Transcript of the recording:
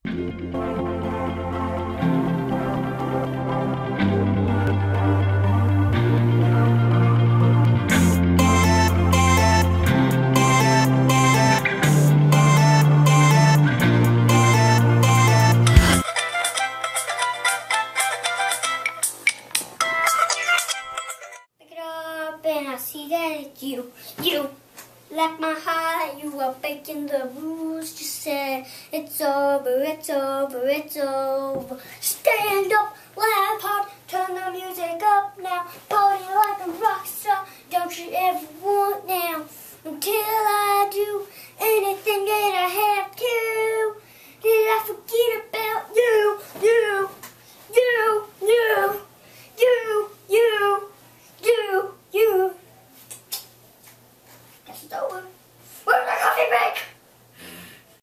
And I see that it's you left my heart, you are breaking the rules. Just said it's over, it's over, it's over. Stand up, laugh hard, turn the music up now. Party like a rock star, don't you ever want now. Until I do anything that I have to.